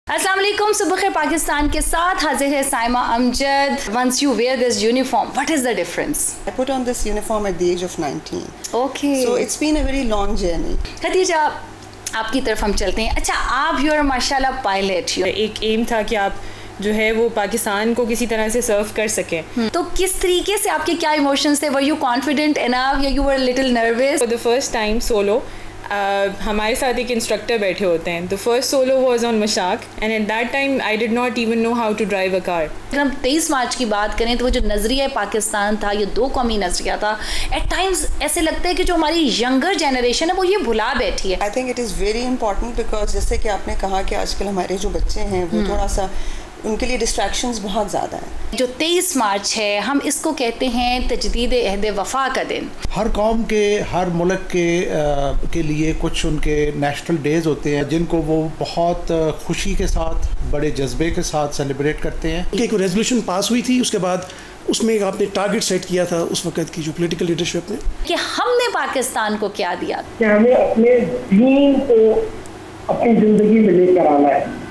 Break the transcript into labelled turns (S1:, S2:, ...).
S1: अस्सलाम वालेकुम, सुबह खैर पाकिस्तान के साथ हाजिर है Saima Amjad. Once you wear this uniform, what is the difference?
S2: I put on this uniform at the age of 19.
S1: Okay.
S2: So it's been a very long journey.
S1: Khadija, आपकी तरफ हम चलते हैं. अच्छा, आप यू आर माशाल्लाह पायलट.
S3: एक एम था कि आप जो है वो पाकिस्तान को किसी तरह से सर्व कर सकें.
S1: तो किस तरीके से आपके क्या इमोशंस थे? Were you confident enough या you were a little nervous?
S3: For the first time solo ہمارے ساتھ ایک انسٹرکٹر بیٹھے ہوتے ہیں. The first solo was on مشاق and at that time I did not even know how to drive a car.
S1: اگر ہم 23 مارچ کی بات کریں تو وہ جو نظریہ پاکستان تھا، یہ دو قومی نظریہ تھا، ایٹ ٹائمز ایسے لگتا ہے کہ جو ہماری ینگر جنریشن ہے وہ یہ بھلا بیٹھی ہے.
S2: I think it is very important because جیسے کہ آپ نے کہا کہ آج کل ہمارے جو بچے ہیں وہ تھوڑا سا ان کے لیے ڈسٹریکشنز بہت زیادہ ہیں.
S1: جو 23 مارچ ہے ہم اس کو کہتے ہیں تجدید عہد وفا کا دن.
S4: ہر قوم کے، ہر ملک کے لیے کچھ ان کے نیشنل ڈیز ہوتے ہیں جن کو وہ بہت خوشی کے ساتھ، بڑے جذبے کے ساتھ سیلیبریٹ کرتے ہیں.
S5: ایک ریزولوشن پاس ہوئی تھی، اس کے بعد اس میں آپ نے ٹارگٹ سیٹ کیا تھا اس وقت کی جو پولیٹیکل لیڈرشپ نے،
S1: کہ ہم نے پاکستان کو کیا دیا،
S6: کہ ہمیں اپنے دین کو اپنی زندگی میں لے کر آنا ہے.